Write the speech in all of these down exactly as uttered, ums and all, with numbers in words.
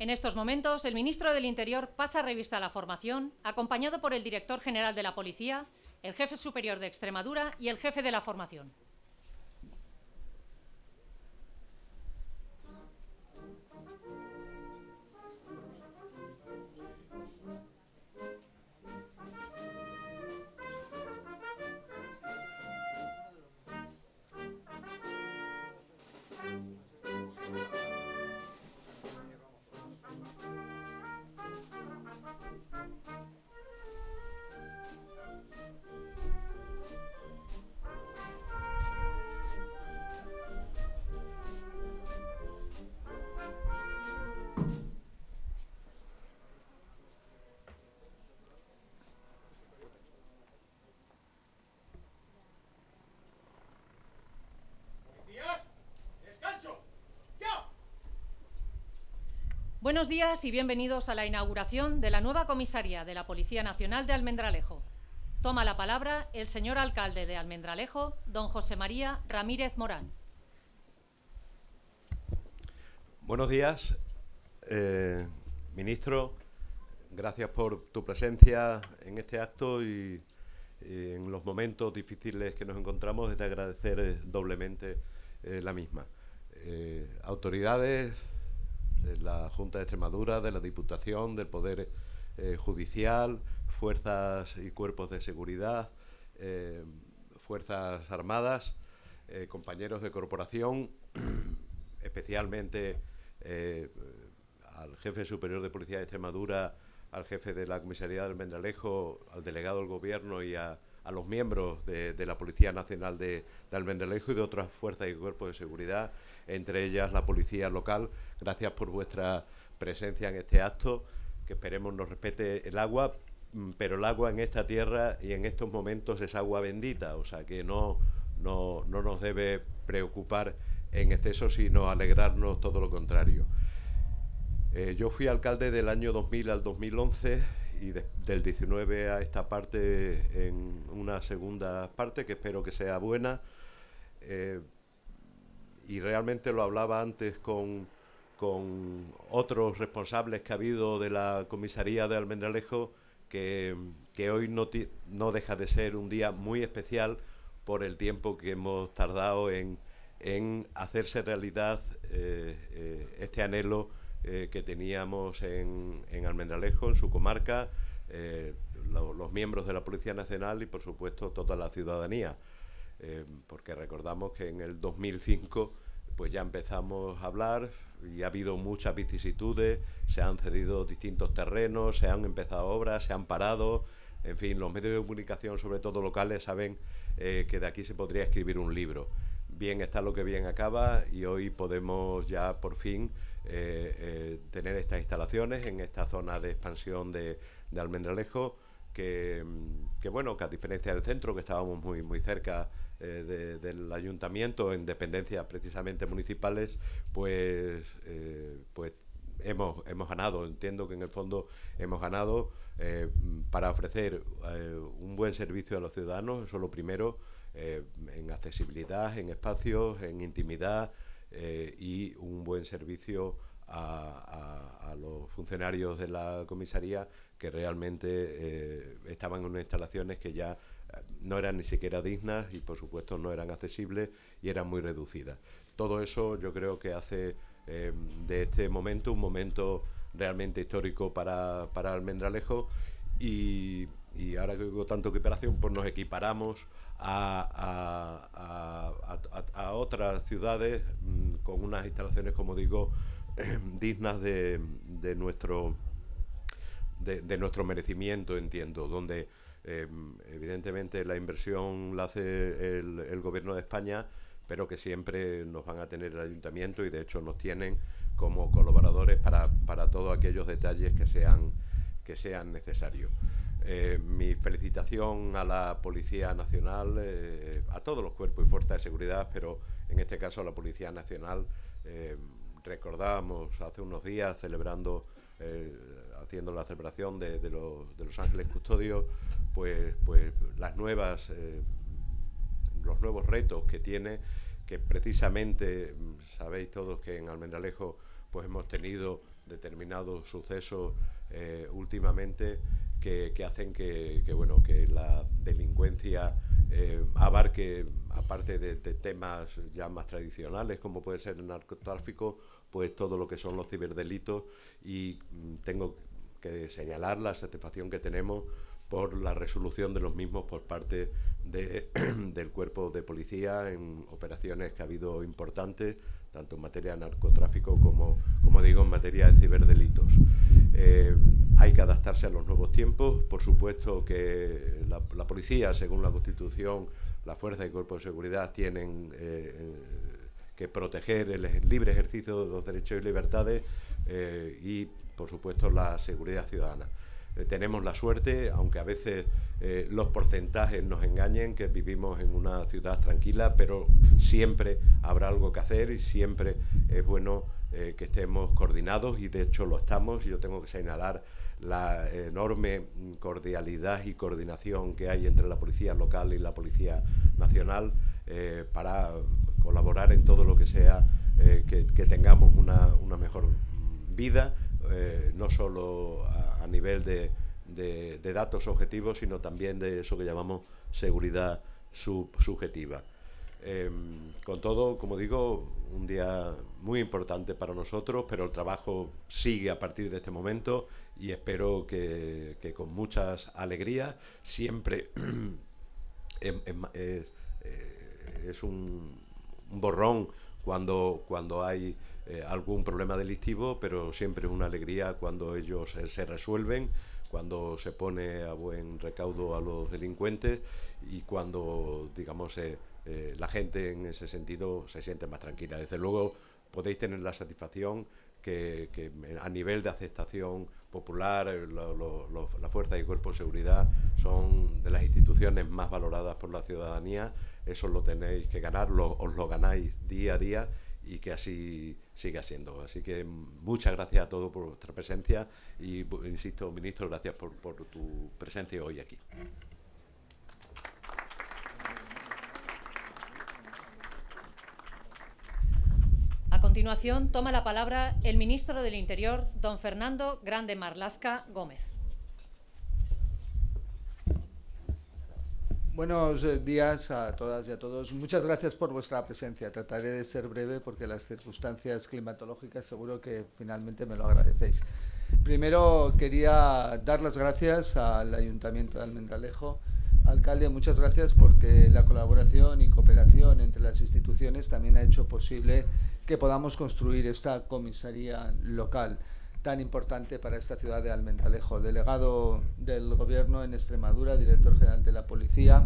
En estos momentos, el ministro del Interior pasa revista a la formación, acompañado por el director general de la Policía, el jefe superior de Extremadura y el jefe de la formación. Buenos días y bienvenidos a la inauguración de la nueva comisaría de la Policía Nacional de Almendralejo. Toma la palabra el señor alcalde de Almendralejo, don José María Ramírez Morán. Buenos días, eh, ministro. Gracias por tu presencia en este acto y, y en los momentos difíciles que nos encontramos, es de agradecer eh, doblemente eh, la misma. Eh, autoridades de la Junta de Extremadura, de la Diputación, del Poder eh, Judicial, fuerzas y cuerpos de seguridad, eh, fuerzas armadas, eh, compañeros de corporación, especialmente eh, al jefe superior de Policía de Extremadura, al jefe de la Comisaría de Almendralejo, al delegado del Gobierno y a, a los miembros de, de la Policía Nacional de, de Almendralejo y de otras fuerzas y cuerpos de seguridad, entre ellas la Policía Local. Gracias por vuestra presencia en este acto, que esperemos nos respete el agua, pero el agua en esta tierra y en estos momentos es agua bendita, o sea que no, no, no nos debe preocupar en exceso, sino alegrarnos todo lo contrario. Eh, yo fui alcalde del año dos mil al dos mil once y de, del diecinueve a esta parte en una segunda parte que espero que sea buena. Eh, y realmente lo hablaba antes con, con otros responsables que ha habido de la comisaría de Almendralejo, que, que hoy no, no deja de ser un día muy especial por el tiempo que hemos tardado en, en hacerse realidad eh, eh, este anhelo eh, que teníamos en, en Almendralejo, en su comarca, eh, lo, los miembros de la Policía Nacional y por supuesto toda la ciudadanía. Eh, porque recordamos que en el dos mil cinco pues ya empezamos a hablar y ha habido muchas vicisitudes, se han cedido distintos terrenos, se han empezado obras, se han parado, en fin, los medios de comunicación, sobre todo locales, saben eh, que de aquí se podría escribir un libro. Bien está lo que bien acaba y hoy podemos ya por fin eh, eh, tener estas instalaciones en esta zona de expansión de, de Almendralejo, que, que bueno, que a diferencia del centro, que estábamos muy, muy cerca eh, de, del ayuntamiento, en dependencias precisamente municipales, pues, eh, pues hemos, hemos ganado. Entiendo que en el fondo hemos ganado eh, para ofrecer eh, un buen servicio a los ciudadanos, eso es lo primero, eh, en accesibilidad, en espacios, en intimidad eh, y un buen servicio a, a, a los funcionarios de la comisaría, que realmente eh, estaban en unas instalaciones que ya no eran ni siquiera dignas y por supuesto no eran accesibles y eran muy reducidas. Todo eso yo creo que hace eh, de este momento un momento realmente histórico para, para Almendralejo y, y ahora que digo tanto equiparación, pues nos equiparamos a, a, a, a, a otras ciudades mmm, con unas instalaciones, como digo, eh, dignas de, de nuestro De, de nuestro merecimiento, entiendo, donde eh, evidentemente la inversión la hace el, el Gobierno de España, pero que siempre nos van a tener el Ayuntamiento y de hecho nos tienen como colaboradores para, para todos aquellos detalles que sean, que sean necesarios. Eh, mi felicitación a la Policía Nacional, eh, a todos los cuerpos y fuerzas de seguridad, pero en este caso a la Policía Nacional. Eh, recordábamos hace unos días celebrando Eh, haciendo la celebración de, de, los, de los Ángeles Custodios, pues, pues las nuevas, eh, los nuevos retos que tiene, que precisamente sabéis todos que en Almendralejo pues hemos tenido determinados sucesos eh, últimamente que, que hacen que, que, bueno, que la delincuencia eh, abarque, aparte de, de temas ya más tradicionales como puede ser el narcotráfico, pues todo lo que son los ciberdelitos, y mm, tengo que señalar la satisfacción que tenemos por la resolución de los mismos por parte de, del cuerpo de policía en operaciones que ha habido importantes, tanto en materia de narcotráfico como, como digo, en materia de ciberdelitos. Eh, hay que adaptarse a los nuevos tiempos. Por supuesto que la, la policía, según la Constitución, la fuerza y cuerpo de seguridad tienen eh, que proteger el libre ejercicio de los derechos y libertades eh, y, por supuesto, la seguridad ciudadana. Eh, tenemos la suerte, aunque a veces eh, los porcentajes nos engañen, que vivimos en una ciudad tranquila, pero siempre habrá algo que hacer y siempre es bueno eh, que estemos coordinados, y de hecho lo estamos. Yo tengo que señalar la enorme cordialidad y coordinación que hay entre la policía local y la policía nacional eh, para colaborar en todo lo que sea eh, que, que tengamos una, una mejor vida. Eh, no solo a, a nivel de, de, de datos objetivos, sino también de eso que llamamos seguridad sub, subjetiva. Eh, con todo, como digo, un día muy importante para nosotros, pero el trabajo sigue a partir de este momento, y espero que, que con muchas alegrías. Siempre es, es, es un, un borrón cuando, cuando hay Eh, algún problema delictivo, pero siempre es una alegría cuando ellos eh, se resuelven, cuando se pone a buen recaudo a los delincuentes y cuando, digamos, eh, eh, la gente en ese sentido se siente más tranquila. Desde luego podéis tener la satisfacción que, que a nivel de aceptación popular, eh, lo, lo, lo, la fuerza y cuerpo de seguridad son de las instituciones más valoradas por la ciudadanía. Eso lo tenéis que ganar, lo, os lo ganáis día a día, y que así siga siendo. Así que muchas gracias a todos por vuestra presencia y, insisto, ministro, gracias por, por tu presencia hoy aquí. A continuación, toma la palabra el ministro del Interior, don Fernando Grande Marlaska Gómez. Buenos días a todas y a todos. Muchas gracias por vuestra presencia. Trataré de ser breve porque las circunstancias climatológicas seguro que finalmente me lo agradecéis. Primero quería dar las gracias al Ayuntamiento de Almendralejo. Alcalde, muchas gracias porque la colaboración y cooperación entre las instituciones también ha hecho posible que podamos construir esta comisaría local tan importante para esta ciudad de Almendralejo. Delegado del Gobierno en Extremadura, director general de la Policía,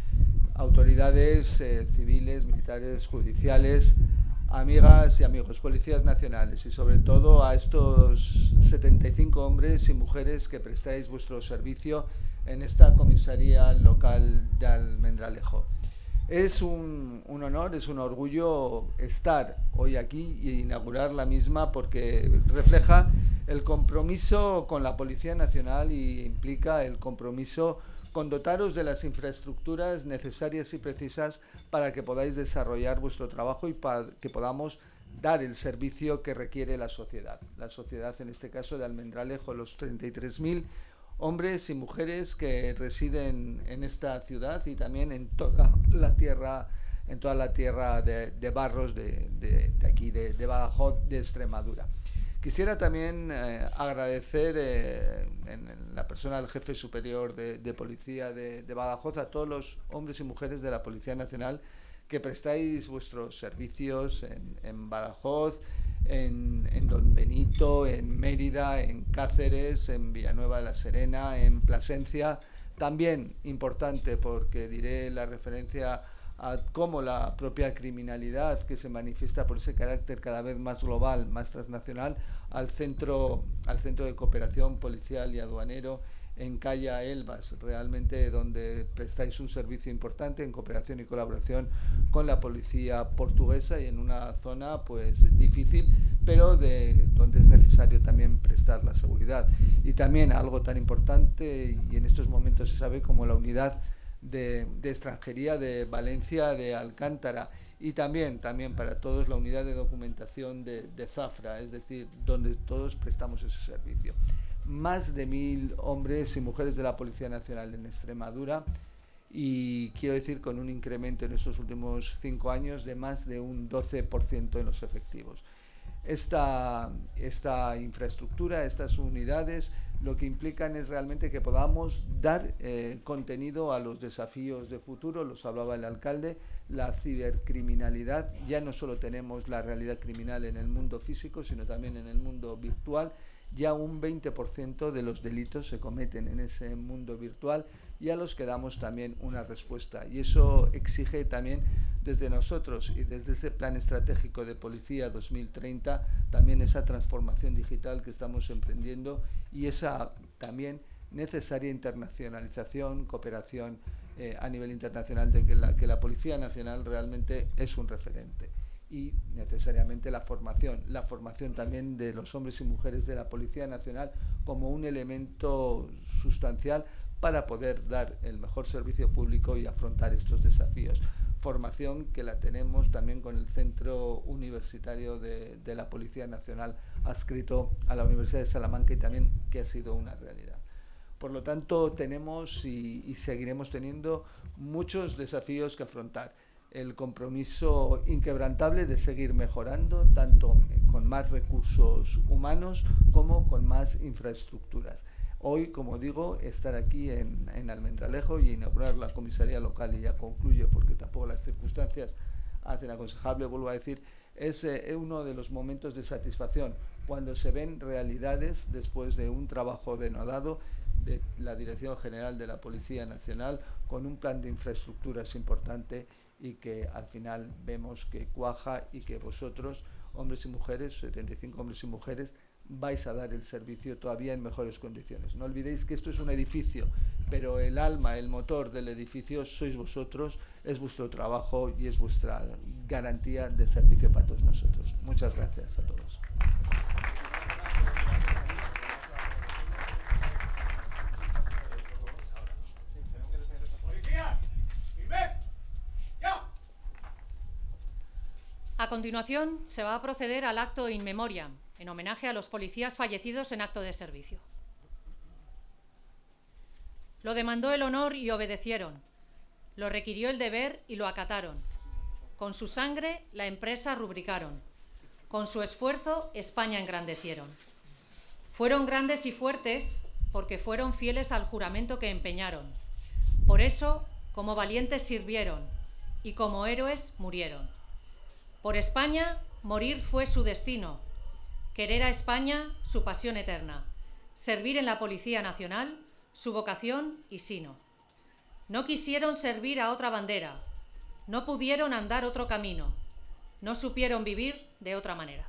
autoridades eh, civiles, militares, judiciales, amigas y amigos, policías nacionales y sobre todo a estos setenta y cinco hombres y mujeres que prestáis vuestro servicio en esta comisaría local de Almendralejo. Es un, un honor, es un orgullo estar hoy aquí e inaugurar la misma porque refleja el compromiso con la Policía Nacional y implica el compromiso con dotaros de las infraestructuras necesarias y precisas para que podáis desarrollar vuestro trabajo y para que podamos dar el servicio que requiere la sociedad. La sociedad, en este caso de Almendralejo, los treinta y tres mil hombres y mujeres que residen en esta ciudad y también en toda la tierra, en toda la tierra de, de Barros de, de, de aquí, de, de Badajoz, de Extremadura. Quisiera también eh, agradecer eh, en, en la persona del jefe superior de, de policía de, de Badajoz a todos los hombres y mujeres de la Policía Nacional que prestáis vuestros servicios en, en Badajoz, en, en Don Benito, en Mérida, en Cáceres, en Villanueva de la Serena, en Plasencia. También importante porque diré la referencia a cómo la propia criminalidad que se manifiesta por ese carácter cada vez más global, más transnacional, al centro, al centro de cooperación policial y aduanero en Calla Elvas, realmente donde prestáis un servicio importante en cooperación y colaboración con la policía portuguesa y en una zona pues difícil, pero de donde es necesario también prestar la seguridad. Y también algo tan importante, y en estos momentos se sabe, como la unidad de, de extranjería de Valencia de Alcántara, Y también, también para todos la unidad de documentación de, de Zafra, es decir, donde todos prestamos ese servicio. Más de mil hombres y mujeres de la Policía Nacional en Extremadura, y quiero decir con un incremento en estos últimos cinco años de más de un doce por ciento en los efectivos. Esta, esta infraestructura, estas unidades, lo que implican es realmente que podamos dar eh, contenido a los desafíos de futuro, los hablaba el alcalde, la cibercriminalidad. Ya no solo tenemos la realidad criminal en el mundo físico, sino también en el mundo virtual. Ya un veinte por ciento de los delitos se cometen en ese mundo virtual, y a los que damos también una respuesta. Y eso exige también desde nosotros y desde ese plan estratégico de Policía dos mil treinta, también esa transformación digital que estamos emprendiendo y esa también necesaria internacionalización, cooperación eh, a nivel internacional, de que la, que la Policía Nacional realmente es un referente. Y necesariamente la formación, la formación también de los hombres y mujeres de la Policía Nacional como un elemento sustancial para poder dar el mejor servicio público y afrontar estos desafíos. Formación que la tenemos también con el Centro Universitario de, de la Policía Nacional adscrito a la Universidad de Salamanca, y también que ha sido una realidad. Por lo tanto, tenemos y, y seguiremos teniendo muchos desafíos que afrontar. El compromiso inquebrantable de seguir mejorando, tanto con más recursos humanos como con más infraestructuras. Hoy, como digo, estar aquí en, en Almendralejo y inaugurar la comisaría local, y ya concluyo porque tampoco las circunstancias hacen aconsejable, vuelvo a decir, es eh, uno de los momentos de satisfacción cuando se ven realidades después de un trabajo denodado de la Dirección General de la Policía Nacional, con un plan de infraestructuras importante, y que al final vemos que cuaja y que vosotros, hombres y mujeres, setenta y cinco hombres y mujeres, vais a dar el servicio todavía en mejores condiciones. No olvidéis que esto es un edificio, pero el alma, el motor del edificio sois vosotros, es vuestro trabajo y es vuestra garantía de servicio para todos nosotros. Muchas gracias a todos. A continuación, se va a proceder al acto in memoriam, en homenaje a los policías fallecidos en acto de servicio. Lo demandó el honor y obedecieron. Lo requirió el deber y lo acataron. Con su sangre la empresa rubricaron. Con su esfuerzo España engrandecieron. Fueron grandes y fuertes porque fueron fieles al juramento que empeñaron. Por eso, como valientes sirvieron y como héroes murieron. Por España, morir fue su destino. Querer a España, su pasión eterna. Servir en la Policía Nacional, su vocación y sino. No quisieron servir a otra bandera. No pudieron andar otro camino. No supieron vivir de otra manera.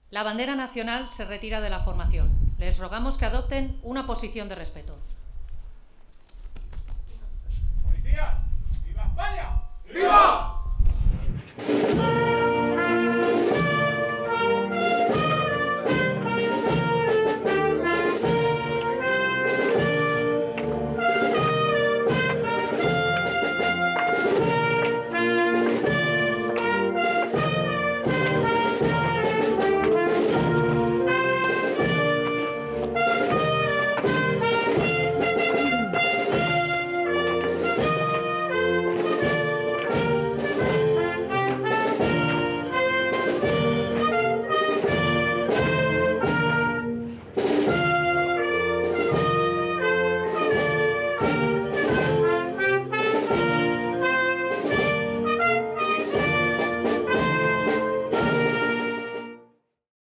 La bandera nacional se retira de la formación. Les rogamos que adopten una posición de respeto.